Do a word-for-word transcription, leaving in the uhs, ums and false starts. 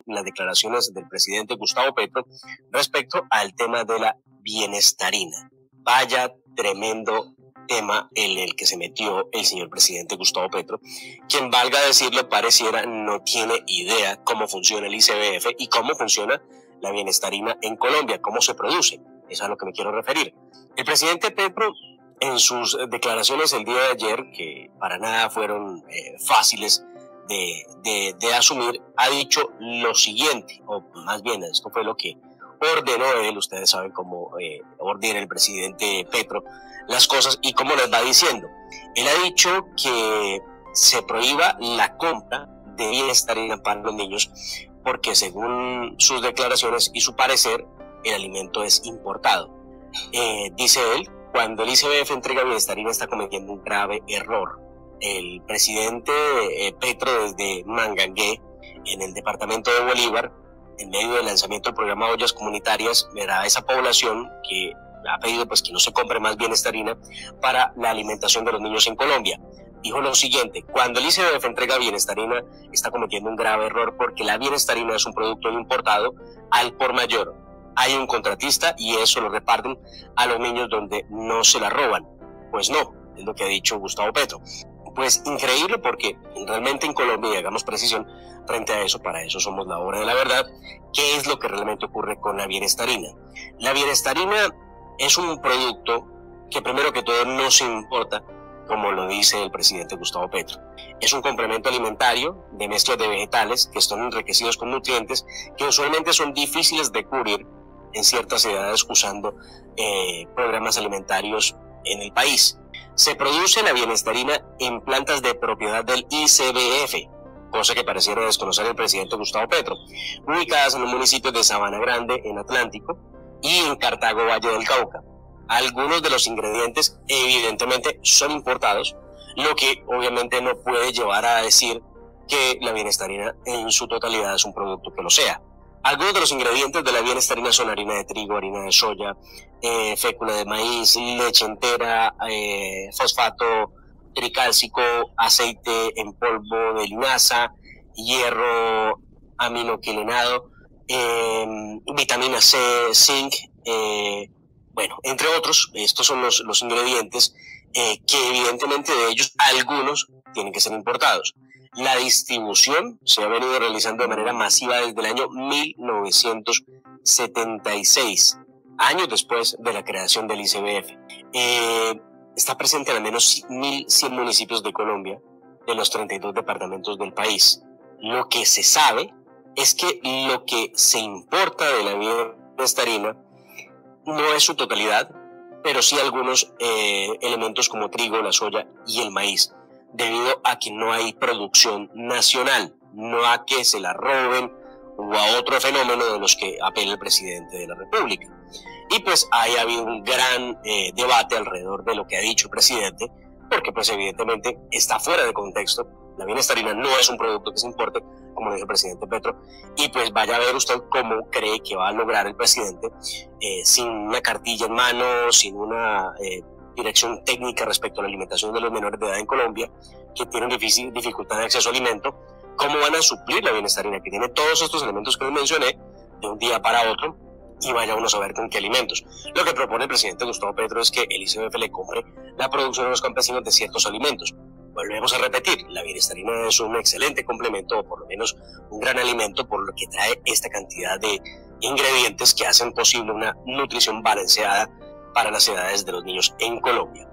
las declaraciones del presidente Gustavo Petro respecto al tema de la bienestarina. Vaya tremendo tema en el que se metió el señor presidente Gustavo Petro, quien, valga decirlo, pareciera no tiene idea cómo funciona el I C B F y cómo funciona la bienestarina en Colombia, cómo se produce. Eso es a lo que me quiero referir. El presidente Petro, en sus declaraciones el día de ayer, que para nada fueron eh, fáciles de, de, de asumir, ha dicho lo siguiente, o más bien esto fue lo que ordenó él. Ustedes saben cómo eh, ordena el presidente Petro las cosas y cómo les va diciendo. Él ha dicho que se prohíba la compra de bienestarina para los niños porque, según sus declaraciones y su parecer, el alimento es importado. Eh, dice él, cuando el I C B F entrega bienestarina está cometiendo un grave error. El presidente eh, Petro, desde Mangangué, en el departamento de Bolívar, en medio del lanzamiento del programa Ollas Comunitarias, verá a esa población que ha pedido pues que no se compre más bienestarina para la alimentación de los niños en Colombia. Dijo lo siguiente: cuando el I C B F entrega bienestarina está cometiendo un grave error porque la bienestarina es un producto importado al por mayor. Hay un contratista y eso lo reparten a los niños donde no se la roban. Pues no, es lo que ha dicho Gustavo Petro. Pues increíble, porque realmente en Colombia, y hagamos precisión frente a eso, para eso somos la hora de la verdad, ¿qué es lo que realmente ocurre con la bienestarina? La bienestarina es un producto que, primero que todo, no se importa, como lo dice el presidente Gustavo Petro. Es un complemento alimentario de mezclas de vegetales que están enriquecidos con nutrientes que usualmente son difíciles de cubrir en ciertas edades usando eh, programas alimentarios en el país. Se produce la bienestarina en plantas de propiedad del I C B F, cosa que pareciera desconocer el presidente Gustavo Petro, ubicadas en los municipios de Sabana Grande, en Atlántico, y en Cartago, Valle del Cauca. Algunos de los ingredientes evidentemente son importados, lo que obviamente no puede llevar a decir que la bienestarina en su totalidad es un producto que lo sea. Algunos de los ingredientes de la bienestarina son harina de trigo, harina de soya, eh, fécula de maíz, leche entera, eh, fosfato tricálcico, aceite en polvo de linaza, hierro aminoquilinado, eh, vitamina C, zinc, eh, bueno, entre otros. Estos son los, los ingredientes eh, que evidentemente de ellos algunos tienen que ser importados. La distribución se ha venido realizando de manera masiva desde el año mil novecientos setenta y seis, años después de la creación del I C B F. Eh, está presente en al menos mil cien municipios de Colombia, de los treinta y dos departamentos del país. Lo que se sabe es que lo que se importa de la bienestarina no es su totalidad, pero sí algunos eh, elementos como trigo, la soya y el maíz, debido a que no hay producción nacional, no a que se la roben o a otro fenómeno de los que apela el presidente de la República. Y pues ahí ha habido un gran eh, debate alrededor de lo que ha dicho el presidente, porque pues evidentemente está fuera de contexto. La bienestarina no es un producto que se importe, como dijo el presidente Petro, y pues vaya a ver usted cómo cree que va a lograr el presidente eh, sin una cartilla en mano, sin una eh, dirección técnica respecto a la alimentación de los menores de edad en Colombia, que tienen difícil, dificultad de acceso a alimento. ¿Cómo van a suplir la bienestarina, que tiene todos estos elementos que les mencioné, de un día para otro? Y vaya uno a saber con qué alimentos. Lo que propone el presidente Gustavo Petro es que el I C B F le compre la producción a los campesinos de ciertos alimentos. Volvemos a repetir, la bienestarina es un excelente complemento, o por lo menos un gran alimento, por lo que trae esta cantidad de ingredientes que hacen posible una nutrición balanceada para las edades de los niños en Colombia.